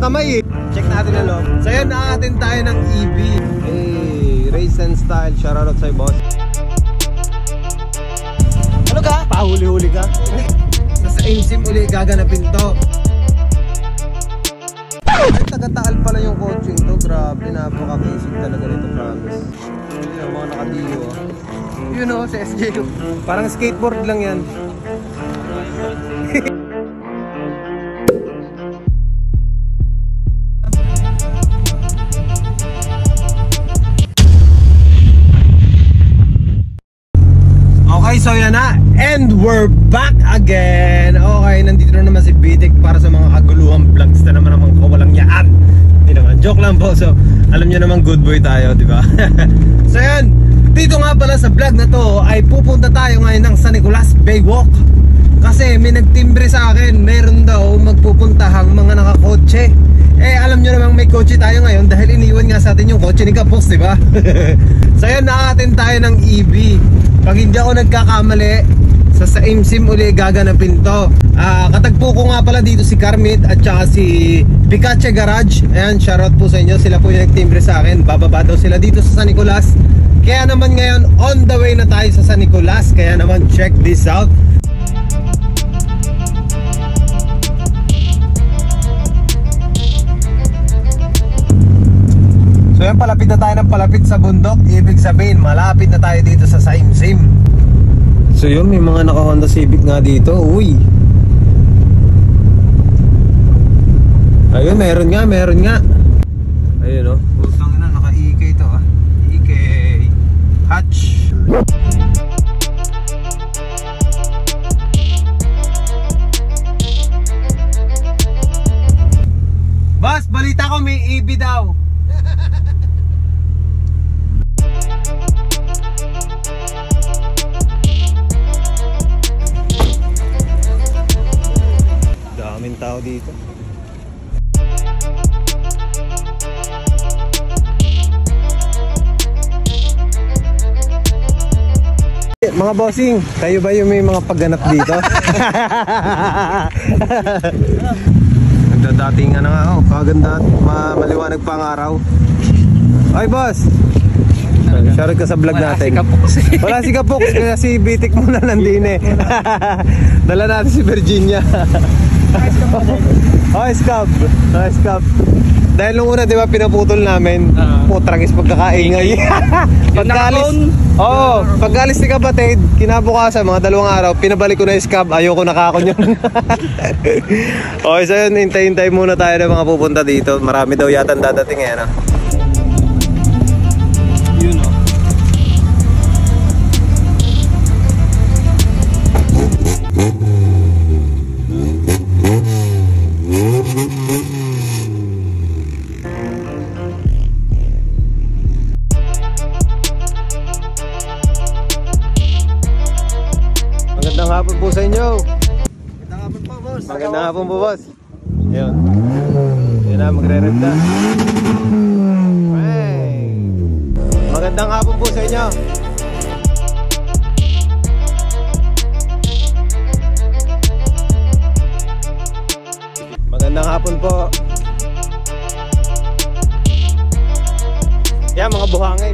kamay eh. Check natin ang loob. So yun, naatin tayo ng EV. Hey, Race and Style. Shoutout sa'yo, boss. Ano ka? Pahuli-huli ka? Nasa IMSIM uli gaganapin to. Ay, taga-Taal pala yung coaching to. Grabe, napaka-basic talaga nito, promise. Yun yung mga nakadiyo. Yun o, sa SJ. Parang skateboard lang yan. Okay, so yan na. And we're back again. Okay, nandito na naman si Bitik para sa mga kaguluhang vlogs na naman ang kawalang yaan. Hindi naman, joke lang po. So, alam nyo naman good boy tayo, di ba? So yan, dito nga pala sa vlog na to ay pupunta tayo ngayon ng San Nicolas Baywalk. Kasi may nagtimbre sa akin, meron daw magpupuntahang mga nakakotse. Eh, alam nyo namang may kotse tayo ngayon dahil iniwan nga sa atin yung kotse ni Kapos, di ba? So yan, nakatin tayo ng EV. Pag hindi ako nagkakamali, sa IMSIM uli gaganapin to. Katagpo ko nga pala dito si Carmit at saka si Picache Garage. Ayan, shoutout po sa inyo. Sila po yung nagtimbre sa akin. Bababa daw sila dito sa San Nicolas. Kaya naman ngayon, on the way na tayo sa San Nicolas. Kaya naman, check this out. So yan, palapit na tayo ng palapit sa bundok. Ibig sabihin, malapit na tayo dito sa IMSIM. So yun, may mga naka Honda Civic nga dito. Uy, ayun, meron nga. Ayun o, putang ina, naka-EK ito ah. EK hatch. Boss, balita ko may EV daw. Daming tao dito. Mga bossing, kayo ba yung may mga pagganap dito? Nagdadatingan na nga ako, kaganda, maliwanag pang araw. Ay boss, shoutout ka sa vlog natin. Wala si Kapok, kaya si Bitik muna nandun eh. Dala natin si Virginia. Oh, Scab. Dahil nung una, di ba, pinaputol namin, putragis pagkakaingay. Pagkalis ni kapatid, kinabukasan, mga 2 araw, pinabalik ko na yung Scab, ayoko nakakon yun. Okay, so yun, hintay-hintay muna tayo ng mga pupunta dito. Marami daw yata dadating eh, no? Yun, oh. Magandang hapon po sa inyo. Magandang hapon po, boss. Magandang hapon po, boss. Ayun. Yun na, magre-rev na. Hey. Magandang hapon po sa inyo. Magandang hapon po. Yan, mga buhangin.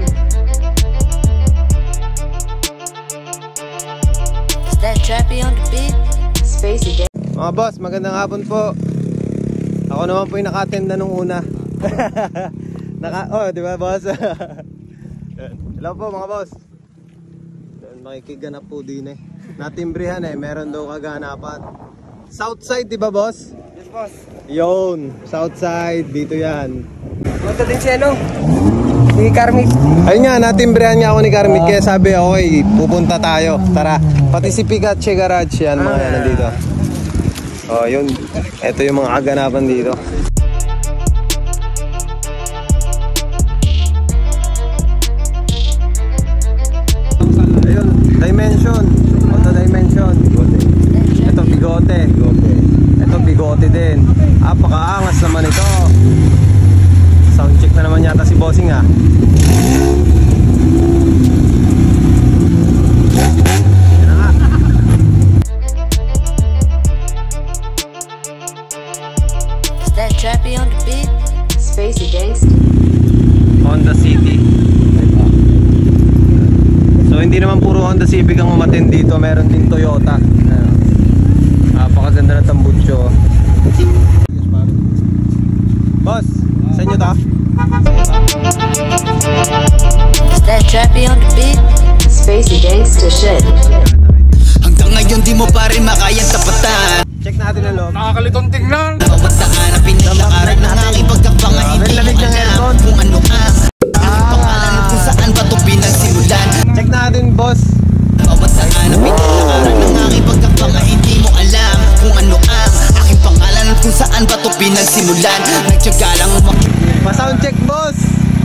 That trappy on the beat, Spacey Day. Mga boss, magandang hapon po. Ako naman po yung naka-attenda nung una. Oh, di ba boss? Hello po mga boss. Makikiganap po din eh. Natimbrihan eh, meron daw kaganapan. Southside, di ba boss? Yes boss. Yun, Southside, dito yan. Punta din si ano? Si Carmit. Ayun nga, natimbrihan nga ako ni Carmit. Kaya sabi, okay, pupunta tayo. Tara, pati si Picache Garage yan, mga yan nandito. Oh, yun. Ito yung mga kaganapan dito. Ayun, Dimension. Auto Dimension. Ito, Bigote. Ito, Bigote din. Pakaangas naman ito. Sound check na naman yata si Bossing ah. Yan na nga. That trappy on the beat. hindi naman puro Honda Civic ang umatin dito, meron din Toyota. Napakaganda na tambucho. Boss, sa inyo to? Is that Trappy on the beat? Spacey gangsta shit. Hanggang ngayon di mo pa rin makayang tapatan. Check natin ang loob. Nakakalitong tingnan. Bawat daan na pinaglakaran ng aking pagkapanga, hindi mo lamig ng alam aircon. kung ano ang aking pangalan at kung saan ba ito pinagsimulan. Check natin, boss. Bawat daan na pinaglakaran ng aking pagkapanga, hindi mo alam kung ano ang aking pangalan at kung saan ba ito pinagsimulan. Nagtyaga lang Pa-sound check, boss.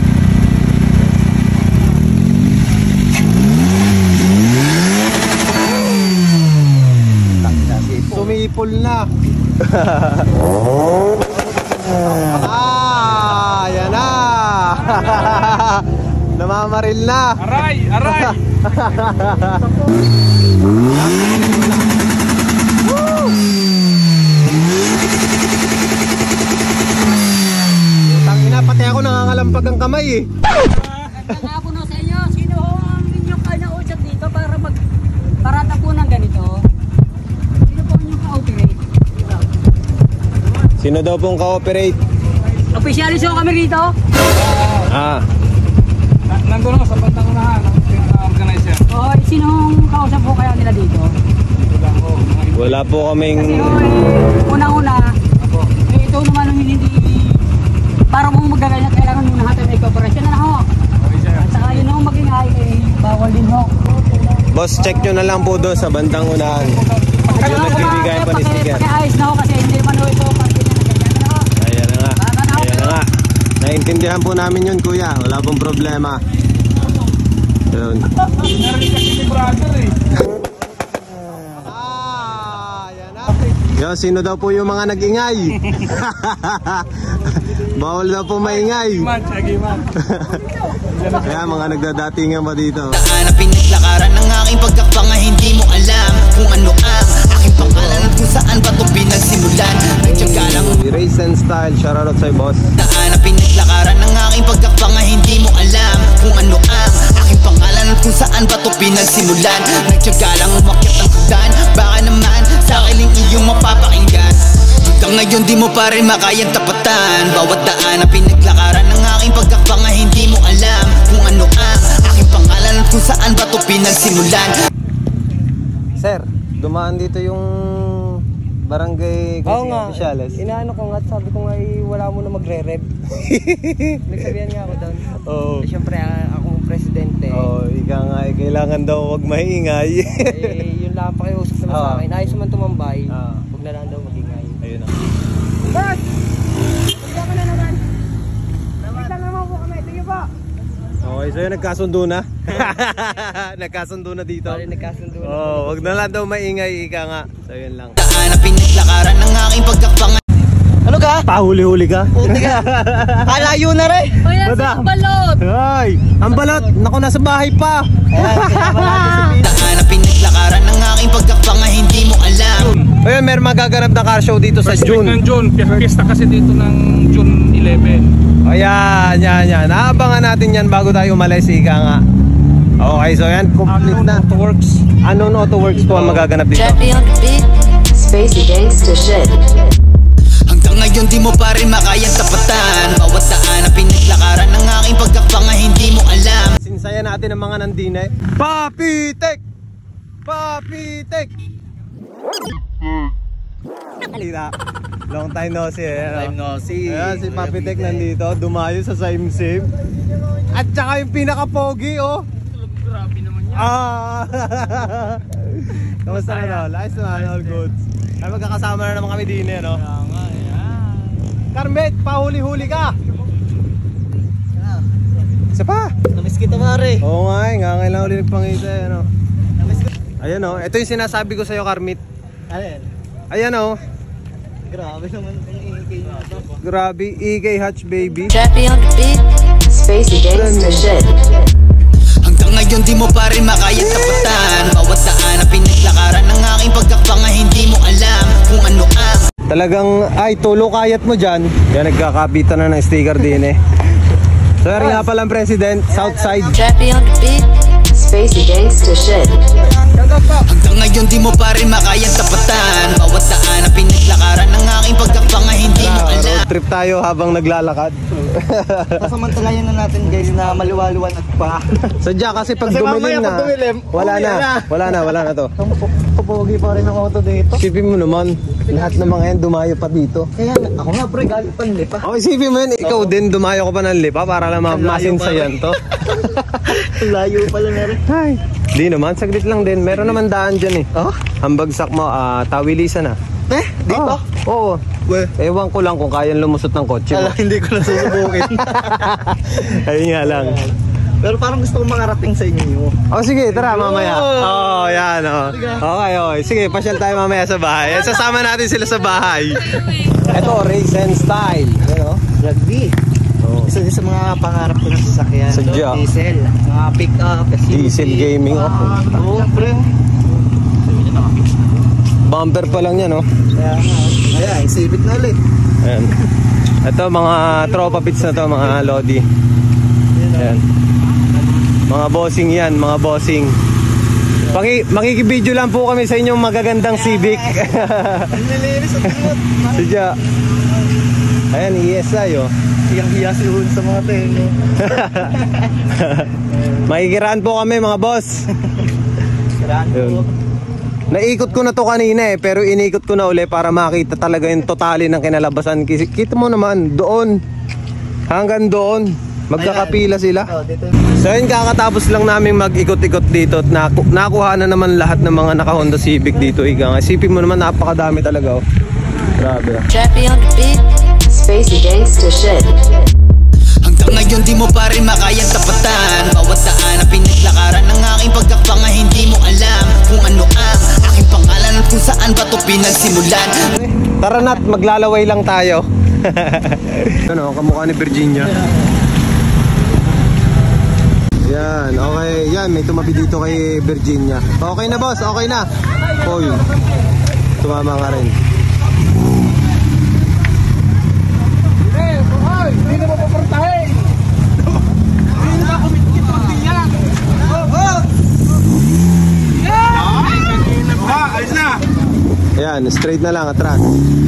Sumipol na. Yan na. Namamaril na. Aray! Aray! Tangina, pati ako nangangalampag ang kamay eh. Nagkakabo na sa inyo, sino ang inyong kinausap dito para magparata po ng ganito? Sino po ang inyong ka-operate? Sino daw pong ka-operate? Officialis ho kami rito? Nandun ako sa bantang unahan ng organizer. O, sinong kausap po kaya nila dito? Wala po Kasi kaming... unang-una, ito naman ang hindi, para mo magaganyan, kailangan muna natin may cooperation na ho. At saka yun ho magingay, bawal din ho. Boss, check nyo na lang po doon sa bandang unahan. Yung nagbibigay pa ni sticker. Pakiayos na ho kasi hindi naman ho ito pag ganyan na ho. Ayan na nga. Ayan na nga. Naintindihan po namin yun, kuya. Wala pong problema. Yun. Narinig kasi ni brother eh. Ayan na. Yo, sino daw po yung mga nag-ingay? Bawal daw po maingay. Agiman. Kaya mga nagdadatingan pa dito. daan na pinaglakaran ng aking pagkapanga, hindi mo alam kung ano ang aking pangalan at kung saan ba ito pinagsimulan. Nagtyaga lang Race and Style, shoutout sa'yo, boss. daan na pinaglakaran ng aking pagkapanga, hindi mo alam kung ano ang aking pangalan at kung saan ba ito pinagsimulan. Nagtyaga lang umakyat ang hagdan, baka naman sa akin iyong mapapakinggan. Hanggang ngayon di mo pa rin makayang tapatan. Bawat daan na pinaglakaran ng aking pagkapanga, hindi mo alam kung ano ang aking pangalan at kung saan ba ito pinagsimulan. Sir, dumaan dito yung barangay Officiales. Inaano ko nga, sabi ko nga wala mo na magre-rev. Nagsabihan nga ako doon. Oo. Siyempre akong presidente. Oh, ika nga, kailangan daw wag maingay. Yun lang pakiusap naman sa akin. Ayos naman tumambay. Huwag na lang daw magingay. Ayun na. Boss! Huwag ka na naman. Nakita naman po kami. Tingin po. Okay, so yun, nagkasundo na. Nagkasundo na dito. Sorry, nagkasundo na. Oh, wag na lang daw maingay, ika nga. So yun lang. Daan na pinaglakaran ng aking pagkapanga. Ano ka? Pahuli-huli ka? Puti ka. Alayo na rin. O yan, Madam. sa balot! Ay, ang balot! Naku, nasa bahay pa! Daan na pinaglakaran ng aking pagkapanga, hindi mo alam. Ayun, meron magaganap na car show dito sa First week June. ng June. Piyesta kasi dito ng June 11. Ayan, yan. Naabangan natin yan bago tayo umalis, ika nga. Okay, so yan, complete na. Works. Unknown Auto Works po ang magaganap dito. Trappy on the beat. Spacey gangsta shit. Hanggang ngayon di mo pa rin makayang tapatan. Bawat daan na pinaglakaran ng aking pagkapanga, hindi mo alam. Sinsaya natin ang mga nandine. Papitek! Papitek! Halika. Long time no see. Long time no see. Ayan, si Papitek nandito. Dumayo sa Simsim. At saka yung pinaka-pogi, oh. Grabe naman yan. Kamusta na daw? Ayos naman, all good. Ay, magkakasama na naman kami din eh, no? Carmet, pahuli-huli ka! Isa pa! Namiss kita mare. Oo nga eh, nga kailangan ulit nagpangita eh, no? Ayan o, ito yung sinasabi ko sa'yo, Carmit. Alin? Ayan o. Grabe naman ang ingay na ito. Grabe, EK Hatch baby. Trappy on the beat. Spacey gangsta shit. Hanggang ngayon di mo pa rin makayang tapatan. Bawat daan na pinaglakaran ng aking pagkapanga, hindi mo alam kung ano ang Talagang, ay, tulo kayat mo dyan. Yan, nagkakapitan na ng sticker din eh. So, nga palang president, Southside. Trappy on the beat. Spacey gangsta to shed. Hanggang ngayon di mo pa rin makayang tapatan. Bawat daan na pinaglakaran ng aking pagkakapanga hindi mo alam. Road trip tayo habang naglalakad. Pasamantalayan na natin guys na maliwaliwanag pa. Sadya kasi pag dumilim na, wala na to. Kapogi pa rin ang auto dito. Isipin mo naman, lahat ng mga yan dumayo pa dito. Kaya ako nga pre, galit pa nila pa. Oh, isipin mo yan, ikaw din dumayo ko pa ng lipa para lang masinsayan to. Layo pala na rin. Ay, di naman, saglit lang din. Meron naman daan dyan eh. Oh? Ang bagsak mo, tawilisan na. Dito? Oo. Ewan ko lang kung kayang lumusot ng kotse mo. Hindi ko na susubukin. Ayun nga lang. Pero parang gusto kong makarating sa inyo. Oh, sige, tara mamaya. Oh, yan oh. Okay. Sige, pasyal tayo mamaya sa bahay. Sasama natin sila sa bahay. Ito, race and style. Ano? Rugby. Oh. Isa din sa mga pangarap ko na sasakyan. Sadya. Diesel. Mga pick-up. Diesel gaming, oh. Oo, pre. Bumper pa lang yan, oh. Kaya nga. Ayan, exhibit na ulit. Ayan. Ito, mga tropa pits na to, mga lodi. Ayan. Mga bossing yan, mga bossing. Makikibideo lang po kami sa inyong magagandang Civic. Ang nilinis at timot. Sadya. Ayan, ESI, oh. Hiyang-hiya si Hun sa mga tengo. Makikiraan po kami, mga boss. Siraan po. Yun. Naikot ko na to kanina eh, pero inikot ko na uli para makita talaga yung totally ng kinalabasan. Kita mo naman, doon. Hanggang doon. Magkakapila sila. So yun, kakatapos lang namin mag-ikot-ikot dito at nakuha na naman lahat ng mga naka-Honda Civic dito. Isipin mo naman, napakadami talaga, oh. Grabe. Trappy on the beat, Spacey Gangsta Shit. Hanggang ngayon di mo pa rin makayang tapatan. Bawat daan na pinaglakaran ng aking pagkakapanga hindi mo alam kung ano ang aking pangalan at kung saan ba ito pinagsimulan. Tara na't maglalaway lang tayo. Ano, kamukha ni Virginia. Yan, okay. Yan, may tumabi dito kay Virginia. Okay na, boss, okay na. Hoy, tumama ka rin. Hindi na mapapartahin. Hindi na kumitkit ang diyan. Ayos na. Ayan, straight na lang, atras.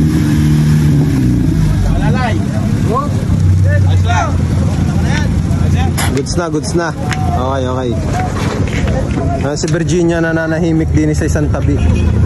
Alalay. Ayos lang. Goods na. Okay. Si Virginia nananahimik din sa isang tabi.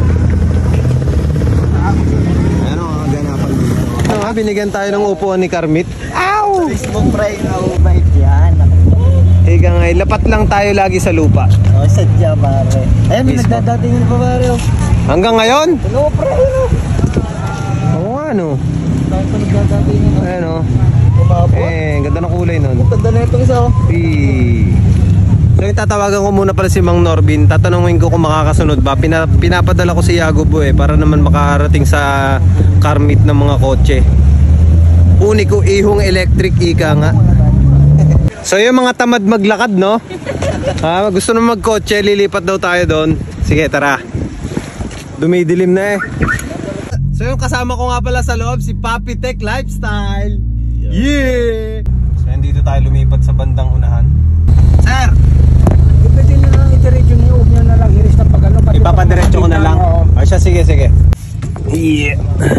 Ano ang ganapan dito? Binigyan tayo ng upuan ni Carmit. Ow! Facebook pre, bait yan. Higa nga, lapat lang tayo lagi sa lupa. Oh, sadya pare. Ayun, may nagdadatingin pa pare. Hanggang ngayon? Ano pre, ano? Oo nga, no. Tayo pa nagdadatingin. Ayan, no. Umabot. Ganda ng kulay nun. Ganda na itong isa. So yung tatawagan ko muna pala si Mang Norbin. Tatanungin ko kung makakasunod ba. Pinapadala ko si Yagobo para naman makarating sa Carmit ng mga kotse. Uniko ihong electric, ika nga. So yung mga tamad maglakad, no? Gusto na magkotse, lilipat daw tayo doon. Sige, tara. Dumidilim na eh. So yung kasama ko nga pala sa loob, si Papi Tech Lifestyle. Yeah! So dito tayo lumipat sa bandang unahan. Sir! Pwede nyo lang itiretso niyo, huwag nyo na lang iris na pag ano. Ipapadiretso ko na lang. O siya, sige. Yeah!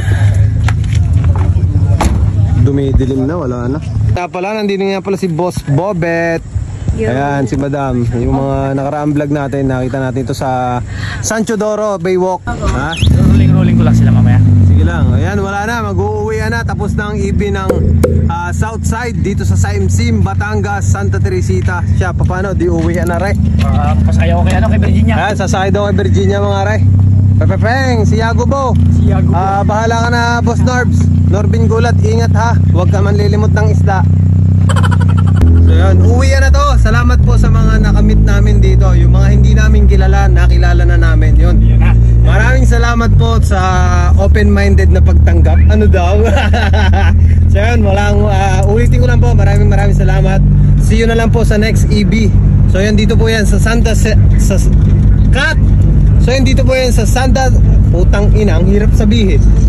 Dumidilim na, wala na. Kaya pala, nandito nga pala si Boss Bobet. Ayan, si Madam. Yung mga nakaraang vlog natin, nakita natin ito sa San Teodoro Baywalk. Ha? Rolling ko lang sila mamaya. Sige lang. Ayan, wala na. Mag-uuwi na. Tapos na ang EB ng Southside dito sa Saimsim, Batangas, Santa Teresita. Siya, paano? Di uwi na rin. Pasayaw kay kay Virginia. Ayan, sasakay daw kay Virginia mga rin. Pepepeng, si Yagobo. Bahala ka na, Boss Norbs. Norbin Gulat, ingat ha. Huwag ka man lilimot ng isda. So yun, uwi na to. Salamat po sa mga nakamit namin dito. Yung mga hindi namin kilala, nakilala na namin. Yun. Maraming salamat po sa open-minded na pagtanggap. Ano daw? So yun, ulitin ko lang po. Maraming salamat. See you na lang po sa next EB. So yun, dito po yan sa Santa So yun, dito po yan sa Santa. Putang ina, ang hirap sabihin.